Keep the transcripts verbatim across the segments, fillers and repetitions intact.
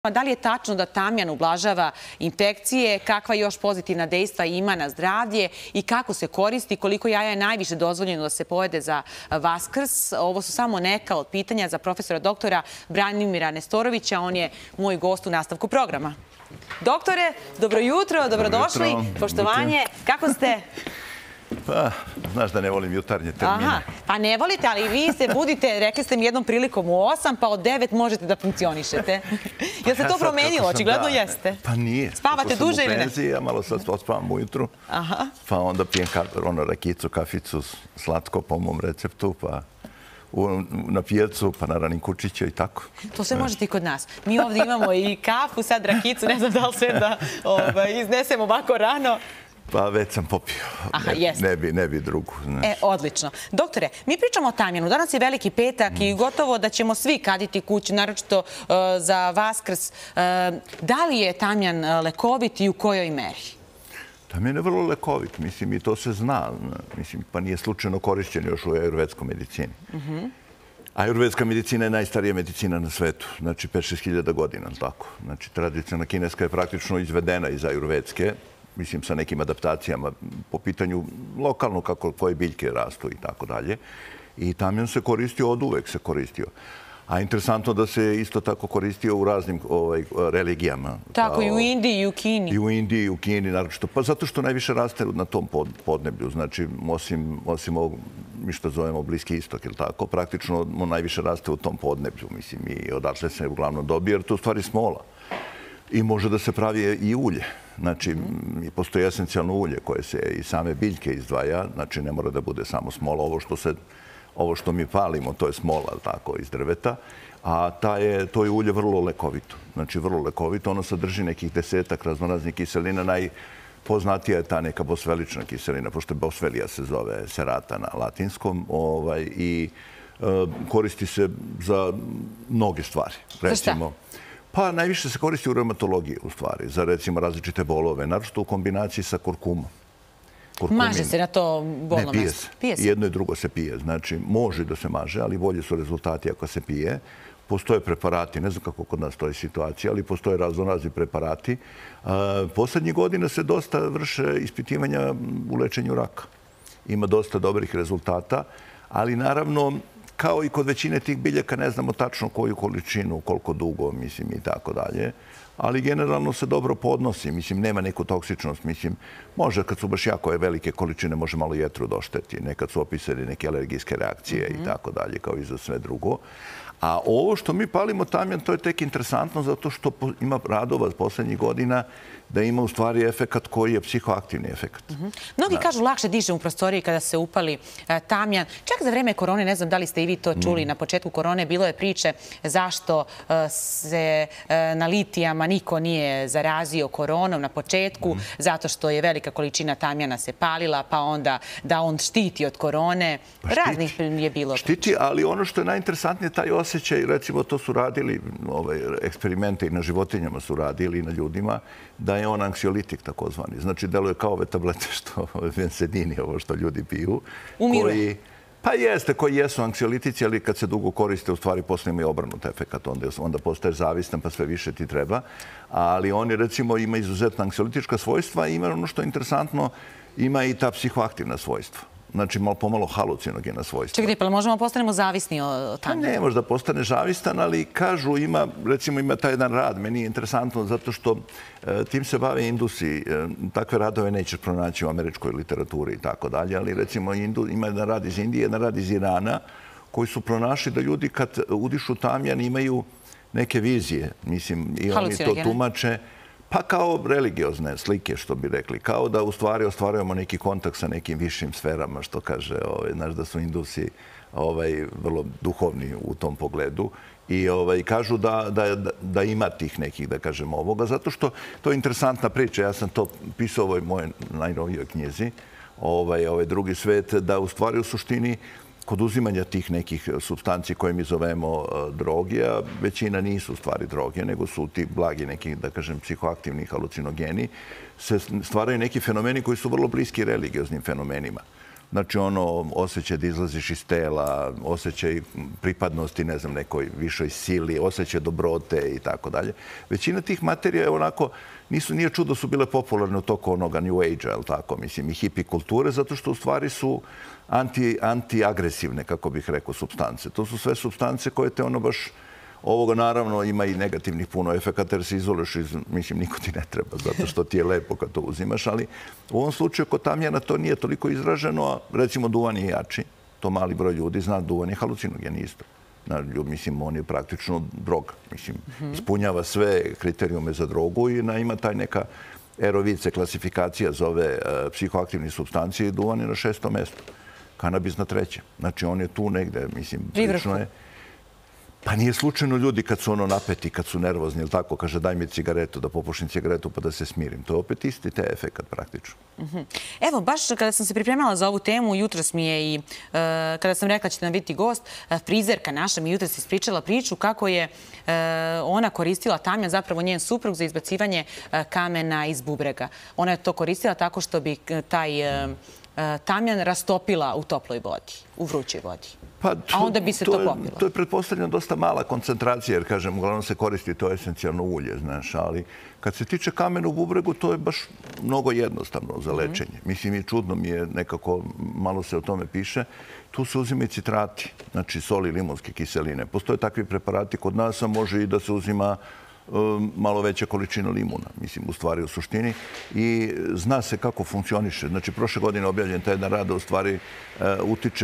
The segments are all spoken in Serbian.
Da li je tačno da tamjan ublažava infekcije, kakva još pozitivna dejstva ima na zdravlje i kako se koristi, koliko jaja je najviše dozvoljeno da se pojede za Vaskrs? Ovo su samo neka od pitanja za profesora doktora Branimira Nestorovića. On je moj gost u nastavku programa. Doktore, dobro jutro, dobrodošli. Poštovanje, kako ste? Pa, znaš da ne volim jutarnje termine. Aha, pa ne volite, ali vi se budite, rekli ste mi jednom prilikom u osam, pa od devet možete da funkcionišete. Jel se to promenilo? Očigledno jeste. Pa nije. Spavate duže ili ne? Sam u penziji, ja malo sad ospavam ujutru, pa onda pijem rakicu, kaficu, slatko po mom receptu, pa na pijacu, pa na ranim kučiće i tako. To sve možete i kod nas. Mi ovdje imamo i kafu, sad rakicu, ne znam da li sve da iznesemo ovako rano. Pa već sam popio. Ne bi drugu. E, odlično. Doktore, mi pričamo o tamjanu. Danas je veliki petak i gotovo da ćemo svi kaditi kuću, naročito za Vaskrs. Da li je tamjan lekovit i u kojoj meri? Tamjan je vrlo lekovit. Mislim, i to se zna. Mislim, pa nije slučajno korišćen još u ajurvedskoj medicini. Ajurvedska medicina je najstarija medicina na svetu. Znači, pet do šest hiljada godina, tako. Znači, tradicionalna kineska je praktično izvedena iz ajurvedske, mislim, sa nekim adaptacijama po pitanju lokalno kako koje biljke rastu i tako dalje. I tamjan se koristio, od uvek se koristio. A interesantno da se isto tako koristio u raznim religijama. Tako, i u Indiji i u Kini. I u Indiji i u Kini, naročito. Pa zato što najviše raste na tom podneblju. Znači, osim ovog, mi što zovemo Bliski istok, ili tako, praktično najviše raste u tom podneblju, mislim, i odatle se uglavnom dobije, jer to u stvari smola. I može da se pravi i ulje. Znači, postoji esencijalno ulje koje se iz same biljke izdvaja. Znači, ne mora da bude samo smola. Ovo što mi palimo, to je smola, tako, iz drveta. A to je ulje vrlo lekovito. Znači, vrlo lekovito. Ono sadrži nekih desetak raznoraznih kiselina. Najpoznatija je ta neka bosvelična kiselina, pošto bosvelija se zove serata na latinskom. I koristi se za mnoge stvari. Za šta? Pa najviše se koristi u reumatologiji, u stvari, za recimo različite bolove, naročito u kombinaciji sa kurkumom. Maže se na to bolno mesto? Ne, pije se. Jedno i drugo se pije. Znači, može da se maže, ali bolji su rezultati ako se pije. Postoje preparati, ne znam kako kod nas to je situacija, ali postoje raznorazni preparati. Poslednjih godina se dosta vrše ispitivanja u lečenju raka. Ima dosta dobrih rezultata, ali naravno, kao i kod većine tih biljaka, ne znamo tačno koju količinu, koliko dugo, mislim, i tako dalje. Ali generalno se dobro podnosi. Mislim, nema neku toksičnost. Mislim, može, kad su baš jako velike količine, može malo jetru da ošteti. Nekad su opisali neke alergijske reakcije i tako dalje, kao i za sve drugo. A ovo što mi palimo tamjan, to je tek interesantno zato što ima radova poslednjih godina da ima u stvari efekat koji je psihoaktivni efekat. Mnogi kažu lakše diše u prostoriji kada se upali tamjan. Čak za vreme korone, ne znam da li ste i vi to čuli, na početku korone bilo je priče zašto se na litijama niko nije zarazio koronom na početku, zato što je velika količina tamjana se palila, pa onda da on štiti od korone. Raznih je bilo. Štiti, ali ono što je najinteresantnije, taj osjećaj, recimo to su radili, eksperimente i na životinjama su radili i na ljudima, da je on anksiolitik takozvani. Znači, deluje kao ove tablete što bensedini, ovo što ljudi piju. Umiruje. Pa jeste, koji jesu anksiolitici, ali kad se dugo koriste, u stvari posle imaju obranut efekat. Onda postaje zavistan, pa sve više ti treba. Ali oni, recimo, ima izuzetno anksiolitička svojstva i ima ono što je interesantno, ima i ta psihoaktivna svojstva. Znači, pomalo halucinogena svojstva. Čekaj, pa možemo postanemo zavisni od tamjana? Ne, možda postane zavistan, ali kažu, ima, recimo, ima taj jedan rad. Meni je interesantno zato što tim se bave Indusi. Takve radove nećeš pronaći u američkoj literaturi i tako dalje, ali recimo ima jedan rad iz Indije, jedan rad iz Irana, koji su pronašli da ljudi kad udišu tamjan imaju neke vizije. Mislim, i oni to tumače. Pa kao religiozne slike, što bi rekli. Kao da u stvari ostvarujemo neki kontakt sa nekim višim sferama, što kaže, znaš da su Indusi vrlo duhovni u tom pogledu. I kažu da ima tih nekih, da kažemo, ovoga. Zato što to je interesantna priča. Ja sam to pisao u ovoj mojoj najnovijoj knjizi, ovaj drugi svet, da u stvari u suštini kod uzimanja tih nekih supstanci koje mi zovemo droge, a većina nisu u stvari droge, nego su ti blagi neki, da kažem, psihoaktivni halucinogeni, se stvaraju neki fenomeni koji su vrlo bliski religioznim fenomenima. Znači, ono, osjećaj da izlaziš iz tela, osjećaj pripadnosti, ne znam, nekoj višoj sili, osjećaj dobrote i tako dalje. Većina tih materija je onako, nisu, nije čudo su bile popularne u toku onoga New Age-a, ali tako, mislim, i hippie kulture, zato što u stvari su anti, antiagresivne, kako bih rekao, supstance. To su sve supstance koje te ono baš... Ovoga naravno ima i negativnih puno efekata jer se izoluješ iz, mislim, niko ti ne treba zato što ti je lepo kad to uzimaš, ali u ovom slučaju kod tamjana to nije toliko izraženo, a recimo duvan je jači, to mali broj ljudi zna, duvan je halucinogen isto. Mislim, on je praktično droga, mislim, ispunjava sve kriterijume za drogu i ima taj neka erovice, klasifikacija za ove psihoaktivne substancije i duvan je na šestom mestu, kanabis na trećem. Znači, on je tu negde, mislim, prilično je. Pa nije slučajno ljudi kad su ono napeti, kad su nervozni, ili tako, kaže daj mi cigaretu, da popušim cigaretu pa da se smirim. To je opet isti te efekat praktično. Evo, baš kada sam se pripremala za ovu temu, jutros mi je i, kada sam rekla ćete nam biti gost, frizerka naša mi jutros ispričala priču kako je ona koristila tamjan, zapravo njen suprug, za izbacivanje kamena iz bubrega. Ona je to koristila tako što bi taj tamjan rastopila u toploj vodi, u vrućoj vodi. A onda bi se to popilo. To je pretpostavljeno dosta mala koncentracija, jer, kažem, uglavnom se koristi to esencijalno ulje, znaš, ali kad se tiče kamena u bubregu, to je baš mnogo jednostavno za lečenje. Mislim, i čudno mi je nekako, malo se o tome piše, tu se uzimaju citrati, znači soli i limunske kiseline. Postoje takvi preparati kod nas, a može i da se uzima malo veća količina limuna, mislim, u stvari, u suštini. I zna se kako funkcioniše. Znači, prošle godine objavljen taj jedan rad da u stvari utiče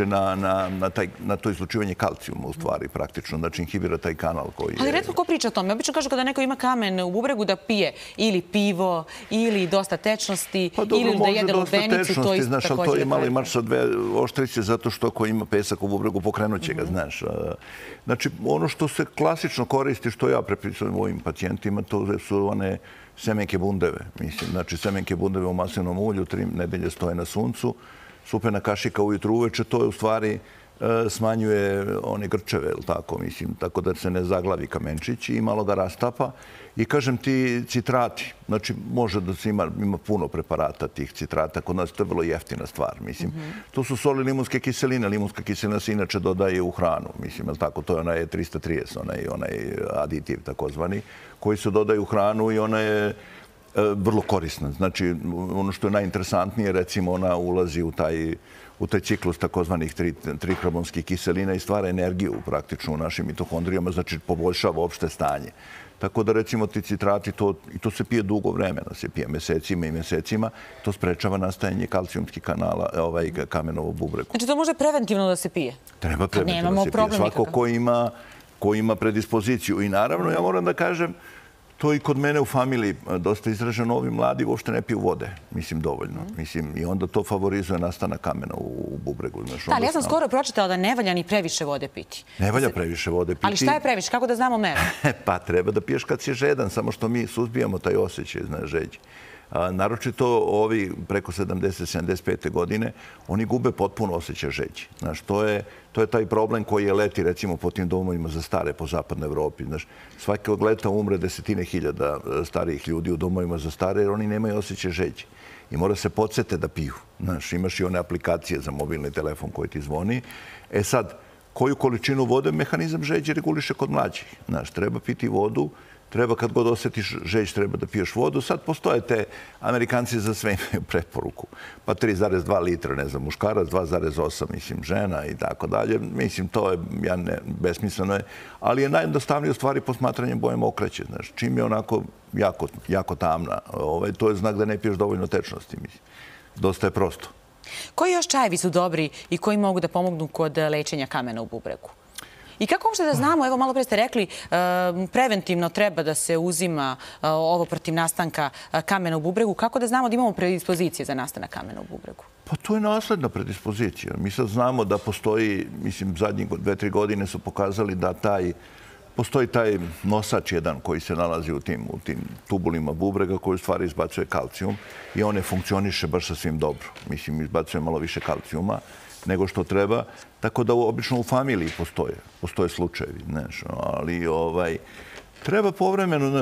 na to izlučivanje kalcijuma, u stvari, praktično. Znači, inhibira taj kanal koji je... Ali retko ko priča o tome? Obično kažu kada neko ima kamen u bubregu da pije ili pivo, ili dosta tečnosti, ili da jede lubenicu, to isto također. Ali to je malo imaš sa dve oštrice, zato što ako ima pesak u bubregu, pokrenut će ga, znaš. Znači, ono što se klasično koristi, što ja prepisujem ovim pacijentima, to su one semenke bundeve. Mislim, znači, semenke bundeve u maslinom ulju, tri nedelje stoje na suncu, supena kašika ujutru uveče, to je u stvari smanjuje one grčeve, tako, mislim, tako da se ne zaglavi kamenčić i malo ga rastapa. I kažem ti citrati, znači može da se ima, ima puno preparata tih citrata, kod nas to je vrlo jeftina stvar, mislim. To su soli limunske kiseline, limunska kiselina se inače dodaje u hranu, mislim, je tako, to je onaj trista trideset, onaj, onaj aditiv takozvani, koji se dodaje u hranu i ona je vrlo korisna. Znači, ono što je najinteresantnije, recimo, ona ulazi u taj u taj ciklus takozvanih trikarbonskih kiselina i stvara energiju praktično u našim mitohondrijama, znači poboljšava opšte stanje. Tako da, recimo, ti citrati, i to se pije dugo vremena, se pije mesecima i mesecima, to sprečava nastajanje kalcijumskih kanala, ovaj kamena u bubregu. Znači, to može preventivno da se pije? Treba preventivno da se pije. Svako ko ima predispoziciju. I naravno, ja moram da kažem, to i kod mene u familiji dosta izraženo, ovi mladi uopšte ne piju vode, mislim, dovoljno. Mislim, i onda to favorizuje nastanak kamena u bubregu. Da, ali ja sam skoro pročitala da ne valja ni previše vode piti. Ne valja previše vode piti. Ali šta je previše? Kako da znamo meru? Pa treba da piješ kad si žedan, samo što mi suzbijamo taj osjećaj, znaš, žeđi. Naročito ovi preko sedamdeset sedamdeset pete godine, oni gube potpuno osjećaj žeđi. Znaš, to je to je taj problem koji je leti, recimo, po tim domovima za stare po zapadnoj Evropi. Znaš, svakog leta umre desetine hiljada starijih ljudi u domovima za stare, jer oni nemaju osjećaj žeđi. I mora se podsjete da piju. Znaš, imaš i one aplikacije za mobilni telefon koji ti zvoni. E sad, koju količinu vode mehanizam žeđi reguliše kod mlađih? Znaš, treba piti vodu. Treba, kad god osjetiš žeđ, treba da piješ vodu. Sad postoje te, Amerikanci za sve imaju preporuku. Pa tri zarez dva litra, ne znam, muškarac, dva zarez osam, mislim, žena i tako dalje. Mislim, to je, ja ne, besmisleno je. Ali je najjednostavnije u stvari posmatranje bojem okreće. Znaš, čim je onako jako, jako tamna, ovaj, to je znak da ne piješ dovoljno tečnosti, mislim. Dosta je prosto. Koji još čajevi su dobri i koji mogu da pomognu kod lečenja kamena u bubregu? I kako uopšte da znamo, evo malo pre ste rekli, preventivno treba da se uzima ovo protiv nastanka kamena u bubregu. Kako da znamo da imamo predispozicije za nastanak kamena u bubregu? Pa to je nasledna predispozicija. Mi sad znamo da postoji, mislim, zadnjih dve, tri godine su pokazali da taj, postoji taj nosač jedan koji se nalazi u tim, u tim tubulima bubrega koji u stvari izbacuje kalcijum i on ne funkcioniše baš sasvim dobro. Mislim, izbacuje malo više kalcijuma nego što treba, tako da obično u familiji postoje, postoje slučajevi, znaš, ali ovaj, treba povremeno, znaš,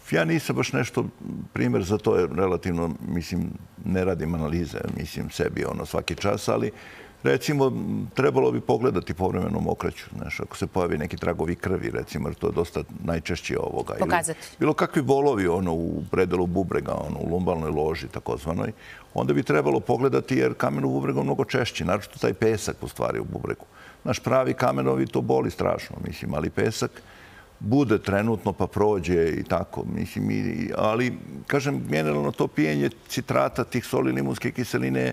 Ja nisam baš nešto primjer za to, jer relativno, mislim, ne radim analize, mislim, sebi ono svaki čas, ali recimo, trebalo bi pogledati povremeno mokraću. Znaš, ako se pojavi neki tragovi krvi, recimo, jer to je dosta najčešće ovoga. Pokazati. Bilo kakvi bolovi ono, u predelu bubrega, ono, u lumbalnoj loži, takozvanoj, onda bi trebalo pogledati jer kamen u bubregu je mnogo češći, naročito taj pesak u stvari u bubregu. Naš pravi kamenovi to boli strašno, mislim, ali pesak bude trenutno pa prođe i tako, mislim, i, ali, kažem, generalno to pijenje citrata, tih soli limunske kiseline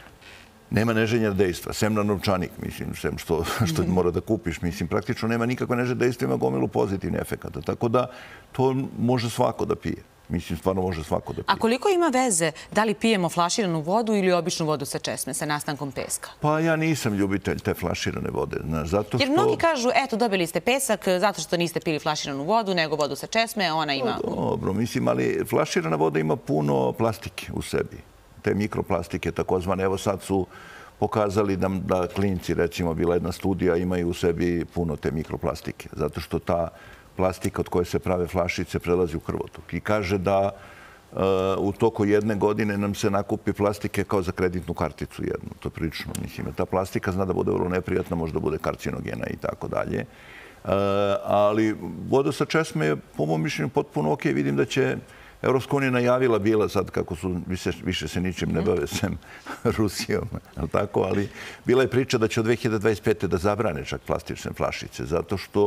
nema neženja dejstva, sem na novčanik, mislim, sem što, što mora da kupiš, mislim, praktično nema nikakve neže dejstva, ima gomilu pozitivnih efekata, tako da to može svako da pije. Mislim, stvarno može svako da pije. A koliko ima veze da li pijemo flaširanu vodu ili običnu vodu sa česme, sa nastankom peska? Pa ja nisam ljubitelj te flaširane vode. Znaš, zato što... Jer mnogi kažu, eto, dobili ste pesak zato što niste pili flaširanu vodu, nego vodu sa česme, ona ima... Dobro, mislim, ali flaširana voda ima puno plastike u sebi. Te mikroplastike, takozvane. Evo sad su pokazali da, da klinci, recimo, bila jedna studija, imaju u sebi puno te mikroplastike. Zato što ta plastika od koje se prave flašice prelazi u krvotok. I kaže da uh, u toku jedne godine nam se nakupi plastike kao za kreditnu karticu jednu. To je prilično, mislim. Ta plastika zna da bude vrlo neprijatna, možda bude karcinogena i tako dalje. Uh, ali voda sa česme je, po mom mišljenju, potpuno ok. Vidim da će Evropska unija najavila bila sad, kako su više, više se ničim ne bave sem Rusijom, tako, ali bila je priča da će od dve hiljade dvadeset pete. da zabrane čak plastične flašice, zato što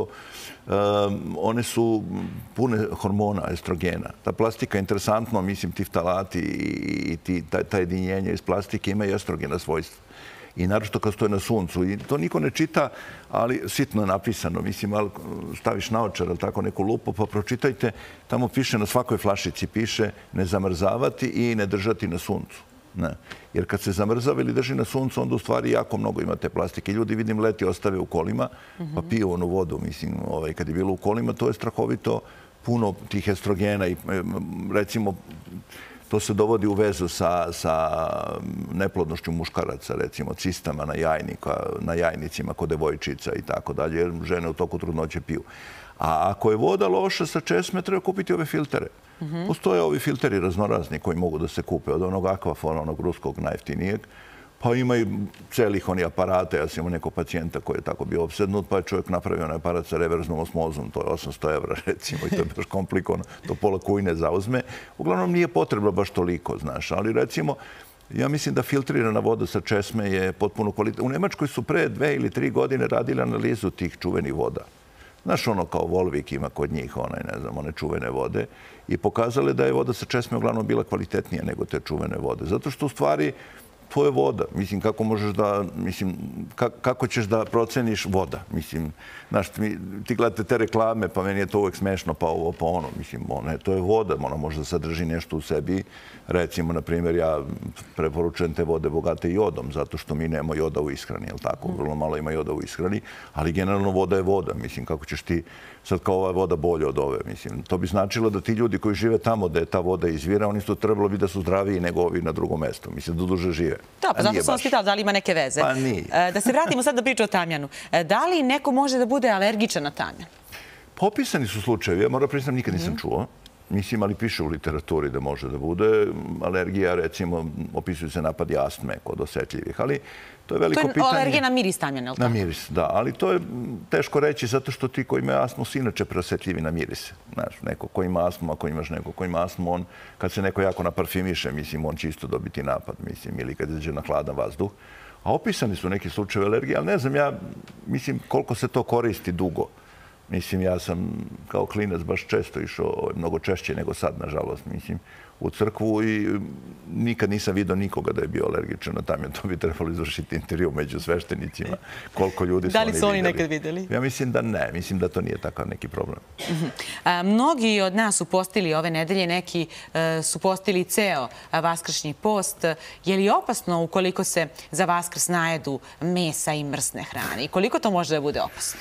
um, one su pune hormona, estrogena. Ta plastika, interesantno, mislim, ti ftalati i ti, ta, ta jedinjenja iz plastike imaju estrogena svojstva. I naročito kad stoje na suncu. I to niko ne čita, ali sitno je napisano. Mislim, ali staviš naočar, ali tako neku lupu, pa pročitajte. Tamo piše, na svakoj flašici piše ne zamrzavati i ne držati na suncu. Ne. Jer kad se zamrzava ili drži na suncu, onda u stvari jako mnogo ima te plastike. Ljudi, vidim, leti ostave u kolima, pa piju onu vodu. Mislim, ovaj, kad je bilo u kolima, to je strahovito puno tih estrogena i recimo to se dovodi u vezu sa, sa neplodnošću muškaraca, recimo cistama na, jajnika, na jajnicima kod devojčica i tako dalje, jer žene u toku trudnoće piju. A ako je voda loša sa česme, treba kupiti ove filtere. Mm-hmm. Postoje ovi filteri raznorazni koji mogu da se kupe od onog Aquafona, onog ruskog najjeftinijeg, pa ima i celih oni aparate. Ja sam imao nekog pacijenta koji je tako bio opsednut, pa je čovjek napravio onaj aparat sa reverznom osmozom, to je osamsto evra recimo i to je baš komplikovano, to pola kujne zauzme. Uglavnom nije potrebno baš toliko, znaš, ali recimo ja mislim da filtrirana voda sa česme je potpuno kvalitetna. U Nemačkoj su pre dve ili tri godine radili analizu tih čuvenih voda. Znaš, ono kao Volvik ima kod njih, onaj, ne znam, one čuvene vode i pokazali da je voda sa česme uglavnom bila kvalitetnija nego te čuvene vode. Zato što u stvari to je voda. Mislim, kako možeš da, mislim, kako ćeš da proceniš voda? Mislim, znaš, ti gledate te reklame, pa meni je to uvek smešno, pa ovo, pa ono. Mislim, ona, to je voda, ona može da sadrži nešto u sebi. Recimo, na primjer, ja preporučujem te vode bogate jodom, zato što mi nemamo joda u ishrani, jel tako? Vrlo malo ima joda u ishrani, ali generalno voda je voda. Mislim, kako ćeš ti sad kao ova voda bolje od ove? Mislim, to bi značilo da ti ljudi koji žive tamo da je ta voda izvira, oni su trebalo bi da su zdraviji nego ovi na drugom mestu. Mislim, da duže žive. Da, pa zato sam vas pitala da li ima neke veze. Pa nije. Da se vratimo sad da priča o tamjanu. Da li neko može da bude alergičan na tamjan? Popisani su slučajevi. Ja moram priznam, nikad nisam čuo. Mislim, ali piše u literaturi da može da bude. Alergija, recimo, opisuju se napadi astme kod osetljivih, ali to je veliko pitanje. To je alergija na miris tamjana, je li tako? Na miris, da. Ali to je teško reći zato što ti koji imaju astmu su inače preosetljivi na mirise. Znaš, neko ko ima astmu, ako imaš neko ko ima astmu, on, kad se neko jako naparfimiše, mislim, on će isto dobiti napad, mislim, ili kad izađe na hladan vazduh. A opisani su neki slučajevi alergije, ali ne znam, ja mislim koliko se to koristi dugo. Mislim, ja sam kao klinac baš često išao, mnogo češće nego sad, nažalost, mislim, u crkvu i nikad nisam vidio nikoga da je bio alergičan na tamjan. To bi trebalo izvršiti intervju među sveštenicima. Koliko ljudi su oni vidjeli. Da li su oni nekad vidjeli? Ja mislim da ne. Mislim da to nije takav neki problem. Mnogi od nas su postili ove nedelje, neki su postili ceo vaskršnji post. Je li opasno ukoliko se za Vaskrs najedu mesa i mrsne hrane? I koliko to može da bude opasno?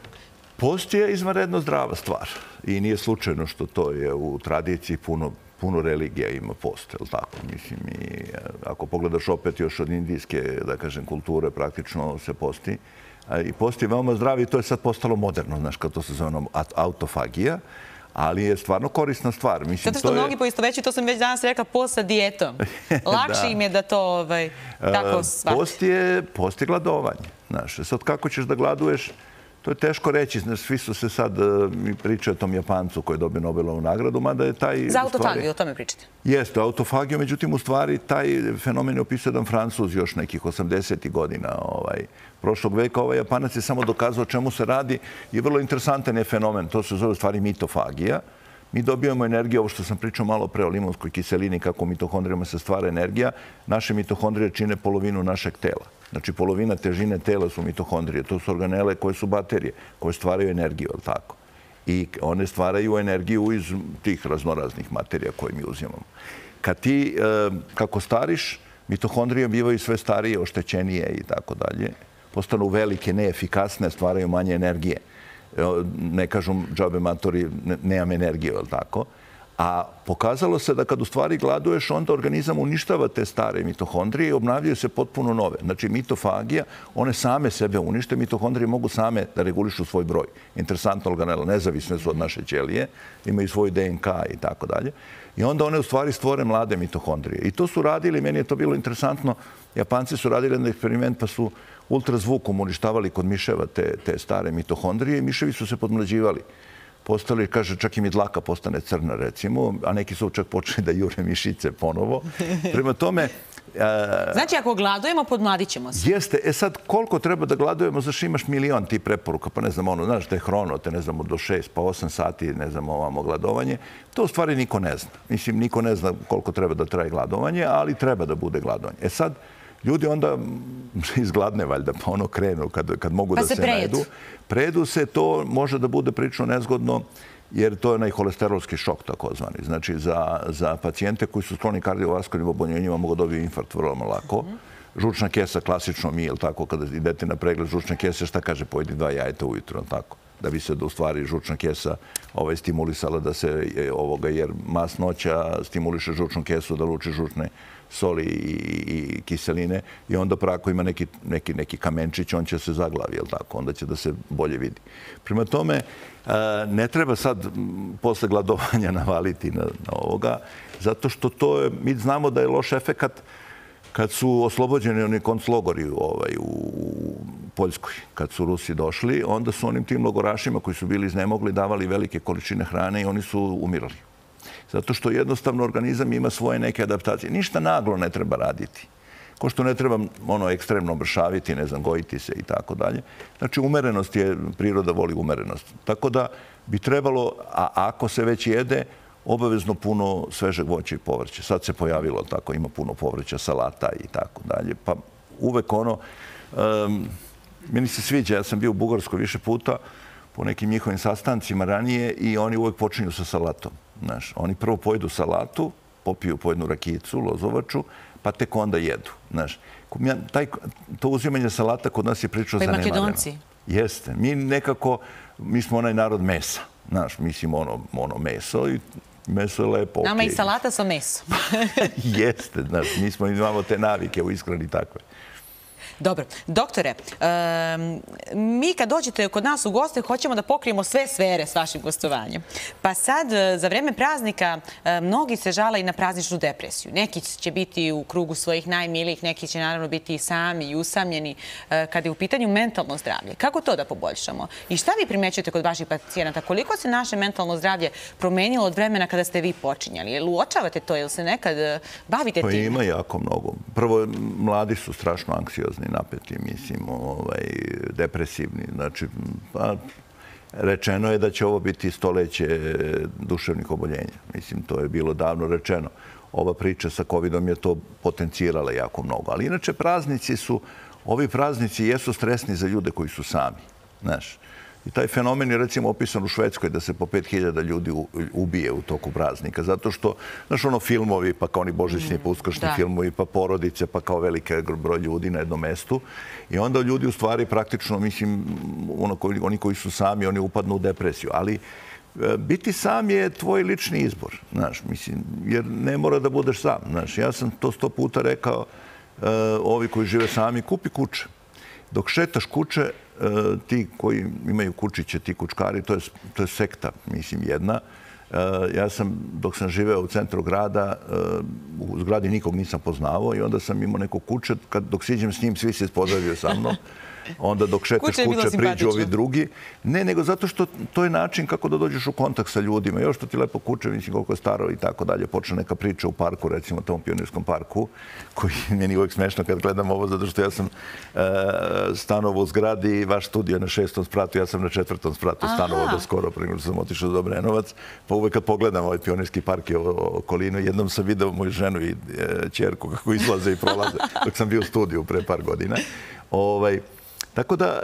Post je izvanredno zdrava stvar i nije slučajno što to je u tradiciji puno, puno religija ima post, je li tako? Mislim, i ako pogledaš opet još od indijske, da kažem, kulture, praktično se posti. I post je veoma zdrav i to je sad postalo moderno, znaš, kao to se zove autofagija. ali je stvarno korisna stvar. Zato što mnogi poistovećuju, to sam već danas rekla, post sa dijetom. Lakše im je da to tako shvate. Post je gladovanje. Sad kako ćeš da gladuješ, to je teško reći. Svi su se sad pričaju o tom Japancu koji je dobio Nobelovu nagradu, mada je taj... Za autofagiju, o tome pričate. Jeste, autofagiju, međutim, u stvari, taj fenomen je opisao jedan Francuz još nekih osamdesetih godina prošlog veka. Ovaj Japanac je samo dokazao o čemu se radi i vrlo interesantan je fenomen. To se zove u stvari mitofagija. Mi dobijamo energiju, ovo što sam pričao malo pre o limunskoj kiselini, kako u mitohondrijama se stvara energija. Naše mitohondrije čine polovinu našeg tela. Znači, polovina težine tela su mitohondrije. To su organele koje su baterije, koje stvaraju energiju, ali tako? I one stvaraju energiju iz tih raznoraznih materija koje mi uzimamo. Kad ti, kako stariš, mitohondrije bivaju sve starije, oštećenije i tako dalje. Postanu velike, neefikasne, stvaraju manje energije. Ne kažem džabe matori, nemam energiju, ali tako? A pokazalo se da kad u stvari gladuješ, onda organizam uništava te stare mitohondrije i obnavljaju se potpuno nove. Znači, mitofagija, one same sebe unište, mitohondrije mogu same da regulišu svoj broj. Interesantno organela, nezavisne su od naše ćelije, imaju svoj D N K i tako dalje. I onda one u stvari stvore mlade mitohondrije. I to su radili, meni je to bilo interesantno, Japanci su radili jedan eksperiment pa su ultrazvukom uništavali kod miševa te stare mitohondrije i miševi su se podmlađivali. Postali, kaže, čak i mi dlaka postane crna, recimo, a neki su čak počeli da jure mišice ponovo. Prema tome... Znači, ako gladujemo, podmladit ćemo se. Jeste. E sad, koliko treba da gladujemo, zašto imaš milion ti preporuka, pa ne znam, ono, znaš, da je hrono, te ne znamo, do šest, pa osam sati, ne znam, ovamo gladovanje, to u stvari niko ne zna. Mislim, niko ne zna koliko treba da traje gladovanje, ali treba da bude gladovanje. E sad, ljudi onda izgladne, valjda, pa ono krenu kad mogu da se najedu. Prejedu se, to može da bude prilično nezgodno, jer to je onaj holesterolski šok, takozvani. Znači, za pacijente koji su skloni kardiovaskularnim oboljenjima mogu dobiti infarkt vrlo lako. Žučna kesa, klasično mi, jel tako, kada idete na pregled žučne kese, šta kaže, pojedi dva jajeta ujutro, jel tako? Da bi se u stvari žučna kesa stimulisala da se ovoga, jer masnoća stimuliše žučnu kesu da luči žučne soli i kiseline i onda prako ima neki kamenčić, on će se zaglavi, jel tako? Onda će da se bolje vidi. Prema tome, ne treba sad posle gladovanja navaliti na ovoga, zato što to je, mi znamo da je loš efekat kad su oslobođeni oni konclogori u Poljskoj, kad su Rusi došli, onda su onim tim logorašima koji su bili iznemogli davali velike količine hrane i oni su umirali. Zato što jednostavno organizam ima svoje neke adaptacije. Ništa naglo ne treba raditi. Ko što ne treba ono ekstremno mršaviti, ne znam, gojiti se i tako dalje. Znači, umerenost je, priroda voli umerenost. Tako da bi trebalo, a ako se već jede, obavezno puno svežeg voća i povrća. Sad se pojavilo tako, ima puno povrća, salata i tako dalje. Pa uvek ono, meni se sviđa, ja sam bio u Bugarskoj više puta po nekim njihovim sastancima ranije i oni uvek počinju sa salatom. Oni prvo pojedu salatu, popiju po jednu rakijicu, lozovaču, pa tek onda jedu. To uzimanje salata kod nas je pričao zanemareno. Pa i Makedonci. Jeste. Mi nekako, mi smo onaj narod mesa. Mislim, ono meso i meso je lepo. Nama i salata sa mesom. Jeste. Mi imamo te navike u ishrani takve. Dobro. Doktore, mi kad dođete kod nas u goste hoćemo da pokrijemo sve sfere s vašim gostovanjem. Pa sad, za vreme praznika, mnogi se žale i na prazničnu depresiju. Neki će biti u krugu svojih najmilijih, neki će naravno biti i sami i usamljeni kada je u pitanju mentalno zdravlje. Kako to da poboljšamo? I šta vi primećujete kod vaših pacijenata? Koliko se naše mentalno zdravlje promenilo od vremena kada ste vi počinjali? Jel uočavate to? Jel se nekad bavite tim? Pa ima jako mnogo. Prvo, mladi su strašno anksiozni, napeti, mislim, depresivni. Znači, rečeno je da će ovo biti stoleće duševnih oboljenja. Mislim, to je bilo davno rečeno. Ova priča sa kovidom je to potencirala jako mnogo. Ali inače, praznici su, ovi praznici jesu stresni za ljude koji su sami. Znaš, i taj fenomen je recimo opisan u Švedskoj da se po pet hiljada ljudi ubije u toku praznika. Zato što, znaš, ono filmovi, pa kao oni božićni pa uskršnji filmovi, pa porodice, pa kao velike broj ljudi na jednom mestu. I onda ljudi u stvari praktično, mislim, oni koji su sami, oni upadnu u depresiju. Ali biti sam je tvoj lični izbor, znaš, mislim, jer ne mora da budeš sam. Znaš, ja sam to sto puta rekao, ovi koji žive sami, kupi kuće. Dok šetaš kuće, ti koji imaju kućiće, ti kučkari, to je sekta, mislim, jedna. Ja sam, dok sam živeo u centru grada, u zgradi nikog nisam poznavao i onda sam imao neko kuće, dok siđem s njim, svi se pozdravljaju sa mnom. Onda dok šetaš kuće, priđu ovi drugi. Ne, nego zato što to je način kako da dođeš u kontakt sa ljudima. Još što ti lepo kuće, mislim koliko je staro i tako dalje. Počne neka priča u parku, recimo tom Pionirskom parku, koji meni uvijek smešno kad gledam ovo, zato što ja sam stanovao u zgradi i vaš studio na šestom spratu, ja sam na četvrtom spratu stanovao do skoro, prije što sam otišao do Obrenovac. Pa uvijek kad pogledam ovaj Pionirski park i okolinu, jednom sam video moju ženu i ćerku kako izlaze i prolaze, dok sam bio u studiju pre par godina. Tako da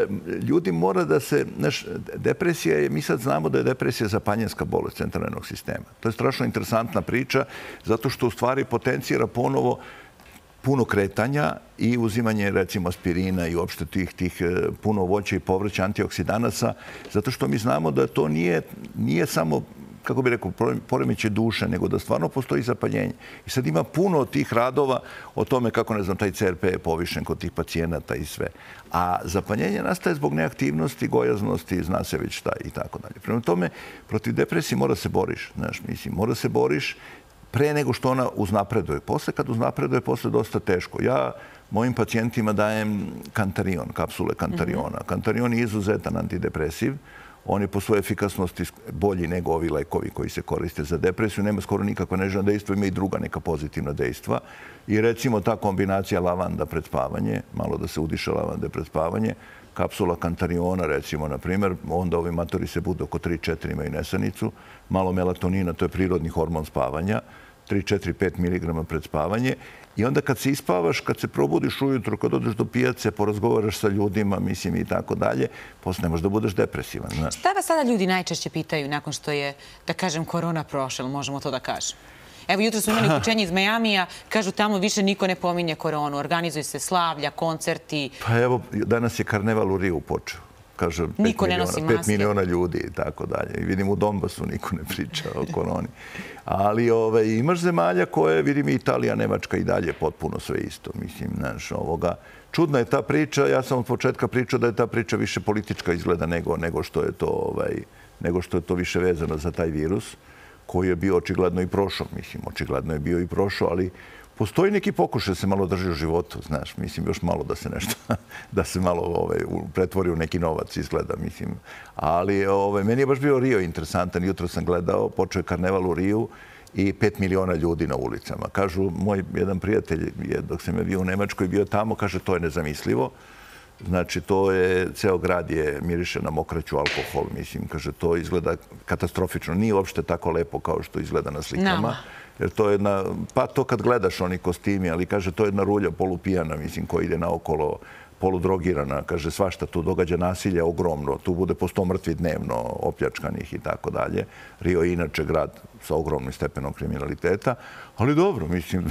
ljudi mora da se... Depresija je, mi sad znamo da je depresija zapanjenska bolest centralnog nervnog sistema. To je strašno interesantna priča, zato što u stvari potencira ponovo puno kretanja i uzimanje, recimo, aspirina i uopšte tih puno voća i povrća, antioksidanasa, zato što mi znamo da to nije samo, kako bih rekao, poremećaj duše, nego da stvarno postoji zapaljenje. I sad ima puno tih radova o tome kako, ne znam, taj C R P je povišen kod tih pacijenata i sve. A zapaljenje nastaje zbog neaktivnosti, gojaznosti, zna se već šta i tako dalje. Prema tome, protiv depresije mora se boriš. Znaš, mislim, mora se boriš pre nego što ona uznapreduje. Posle kad uznapreduje, posle dosta teško. Ja mojim pacijentima dajem kantarion, kapsule kantariona. Kantarion je izuzetan antidepresiv. On je po svojoj efikasnosti bolji nego ovi lekovi koji se koriste za depresiju. Nema skoro nikakva nežna dejstva, ima i druga neka pozitivna dejstva. I recimo ta kombinacija lavanda pred spavanje, malo da se udiše lavande pred spavanje, kapsula kantariona, recimo, na primjer, onda ovi matori se budu oko tri četiri imaju nesanicu, malo melatonina, to je prirodni hormon spavanja, tri četiri pet miligrama pred spavanje. I onda kad se ispavaš, kad se probudiš ujutro, kad odeš do pijace, porazgovaraš sa ljudima, mislim i tako dalje, posle ne možeš da budeš depresivan. Šta vas sada ljudi najčešće pitaju nakon što je, da kažem, korona prošla, možemo to da kažem? Evo, jutro su imali uključenje iz Majamija, kažu tamo više niko ne pominje koronu, organizuju se slavlja, koncerti. Pa evo, danas je karneval u Riju počeo. Kaže, pet miliona ljudi i tako dalje. I vidim u Donbasu niko ne priča o koroni. Ali imaš zemalja koje, vidim i Italija, Nemačka i dalje potpuno sve isto. Mislim, znaš, ovoga. Čudna je ta priča. Ja sam od početka pričao da je ta priča više politička izgleda nego što je to nego što je to više vezano za taj virus koji je bio očigledno i prošao. Mislim, očigledno je bio i prošao, ali postoji neki pokušaj da se malo drži u životu, znaš, mislim, još malo da se nešto, da se malo pretvori u neki novac, izgleda, mislim. Ali meni je baš bio Rio interesantan, jutro sam gledao, počeo je karneval u Riju i pet miliona ljudi na ulicama. Kažu, moj jedan prijatelj, dok sam je bio u Nemačkoj, bio tamo, kaže, to je nezamislivo. Znači, to je, ceo grad je miriše na mokraću, alkohol, mislim, kaže, to izgleda katastrofično. Nije uopšte tako lepo kao što izgleda na slikama. Jer to je jedna, pa to kad gledaš oni kostimi, ali kaže, to je jedna rulja polupijana, mislim, koja ide naokolo, poludrogirana, kaže, svašta tu događa, nasilje ogromno, tu bude po sto mrtvi dnevno, opljačkanih i tako dalje. Rio je inače grad sa ogromnim stepenom kriminaliteta, ali dobro, mislim,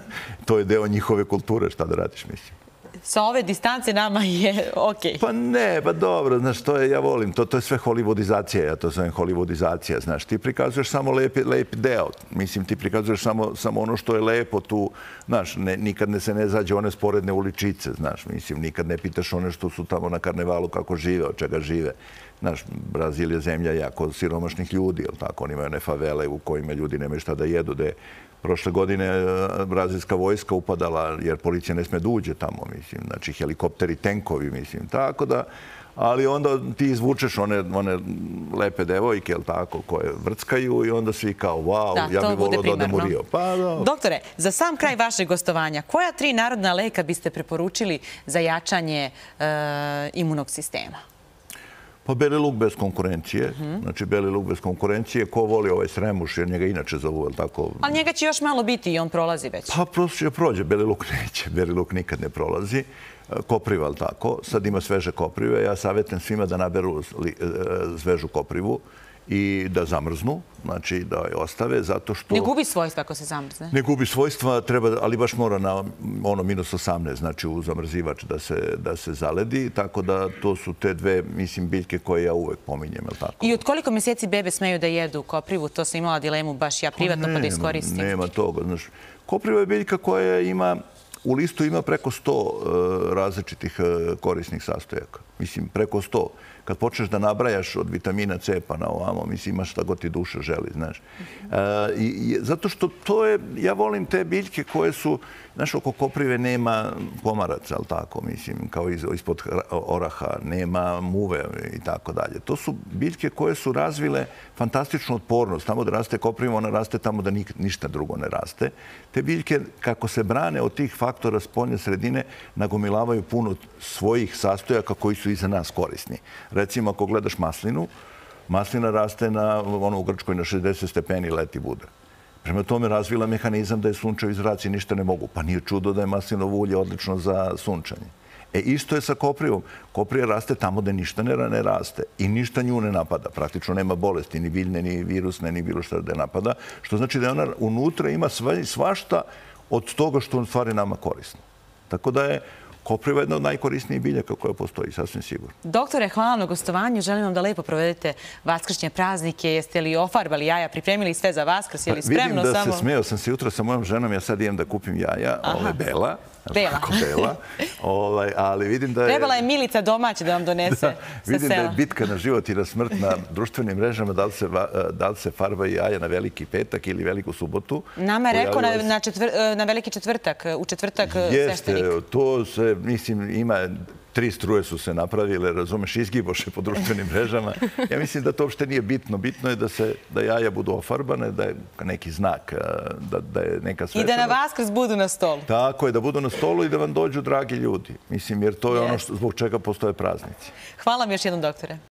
to je deo njihove kulture, šta da radiš, mislim. Sa ove distance nama je okej. Pa ne, pa dobro, znaš, to je, ja volim, to je sve hollywoodizacija, ja to zovem hollywoodizacija, znaš, ti prikazuješ samo lepi deo, mislim, ti prikazuješ samo ono što je lepo tu, znaš, nikad se ne zađe one sporedne uličice, znaš, mislim, nikad ne pitaš one što su tamo na karnevalu, kako žive, od čega žive. Znaš, Brazil je zemlja jako siromašnih ljudi, jel tako, oni imaju one favele u kojima ljudi nemaju šta da jedu, gde prošle godine brazilska vojska upadala jer policija ne sme da uđe tamo, mislim, znači helikopteri, tenkovi, mislim, tako da, ali onda ti izvučeš one lepe devojke, jel tako, koje vrckaju i onda svi kao, wow, ja bih volio da odem u Rio. Doktore, za sam kraj vašeg gostovanja, koja tri narodna leka biste preporučili za jačanje imunog sistema? Pa beli luk bez konkurencije. Znači, beli luk bez konkurencije. Ko voli ovaj sremuš, jer njega inače zovu, jel tako? Ali njega će još malo biti i on prolazi već. Pa prosto će prođe. Beli luk neće. Beli luk nikad ne prolazi. Kopriva, jel tako? Sad ima sveže koprive. Ja savjetujem svima da naberu svežu koprivu i da zamrznu, znači da je ostave, zato što... Ne gubi svojstva ako se zamrzne? Ne gubi svojstva, ali baš mora na ono minus osamnaest, znači u zamrzivač da se zaledi, tako da to su te dve, mislim, biljke koje ja uvek pominjem, je li tako? I od koliko mjeseci bebe smeju da jedu koprivu? To sam imala dilemu baš ja privatno pa da iskoristim. Nema toga, znaš. Kopriva je biljka koja ima, u listu ima preko sto različitih korisnih sastojaka. Mislim, preko sto. kad počneš da nabrajaš od vitamina C pa na ovamo, mislim, imaš šta god ti duša želi, znaš. I zato što to je, ja volim te biljke koje su, znaš, oko koprive nema komaraca, ali tako, mislim, kao ispod oraha, nema muve i tako dalje. To su biljke koje su razvile fantastičnu otpornost. Tamo da raste kopriva, ona raste tamo da ništa drugo ne raste. Te biljke, kako se brane od tih faktora spoljne sredine, nagomilavaju puno svojih sastojaka koji su i za nas korisni. Recimo, ako gledaš maslinu, maslina raste na, ono, u Grčkoj na šezdeset stepeni leti bude. Prema tome razvila mehanizam da je sunčevi zraci ništa ne mogu. Pa nije čudo da je maslinovo ulje odlično za sunčanje. E, isto je sa koprivom. Koprija raste tamo da ništa ne raste i ništa nju ne napada. Praktično nema bolesti, ni biljne, ni virusne, ni bilo šta da je napada. Što znači da ona unutra ima svašta od toga što u stvari nama korisno. Tako da je kopriva jedna od najkorisnijih biljaka koja postoji, sasvim sigurno. Doktore, hvala na gostovanju. Želim vam da lepo provedete vaskršnje praznike. Jeste li ofarbali jaja, pripremili sve za Vaskrs? Je li spremno samo? Vidim da se smeo sam se jutra sa mojom ženom. Ja sad idem da kupim jaja. Ovo je Bela. Bela. Bela. Ali vidim da je... Trebala je Milica domaća da vam donese sa sela. Vidim da je bitka na život i na smrt na društvenim mrežama. Da li se farba jaja na Veliki petak ili Veliku subotu. Nama je rekao na Veliki četvrtak. U četvrtak sveštenik. Jeste, to se, mislim, ima... Tri struje su se napravile, razumeš, izgiboše po društvenim mrežama. Ja mislim da to uopšte nije bitno. Bitno je da jaja budu ofarbane, da je neki znak, da je neka svečanost. I da na Vaskrs budu na stolu. Tako je, da budu na stolu i da vam dođu dragi ljudi. Mislim, jer to je ono zbog čega postoje praznici. Hvala vam još jednom, doktore.